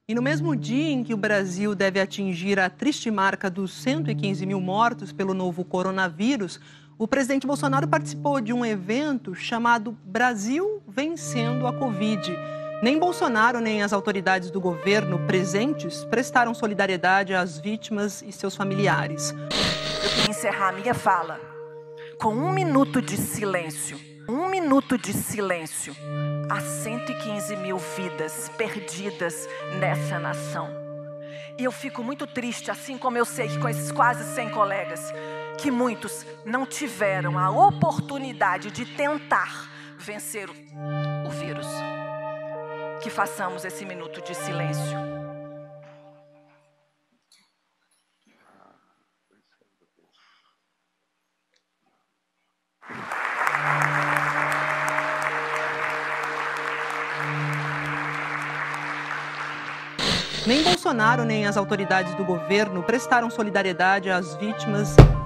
E no mesmo dia em que o Brasil deve atingir a triste marca dos 115 mil mortos pelo novo coronavírus, o presidente Bolsonaro participou de um evento chamado Brasil Vencendo a Covid. Nem Bolsonaro nem as autoridades do governo presentes prestaram solidariedade às vítimas e seus familiares. Eu queria encerrar a minha fala com 1 minuto de silêncio. 1 minuto de silêncio. Há 115 mil vidas perdidas nessa nação. E eu fico muito triste, assim como eu sei que com esses quase 100 colegas, que muitos não tiveram a oportunidade de tentar vencer o vírus. Que façamos esse minuto de silêncio. Nem Bolsonaro nem as autoridades do governo prestaram solidariedade às vítimas